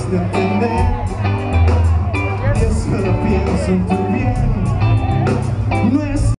debes de entender, y eso lo pienso en tu bien. No es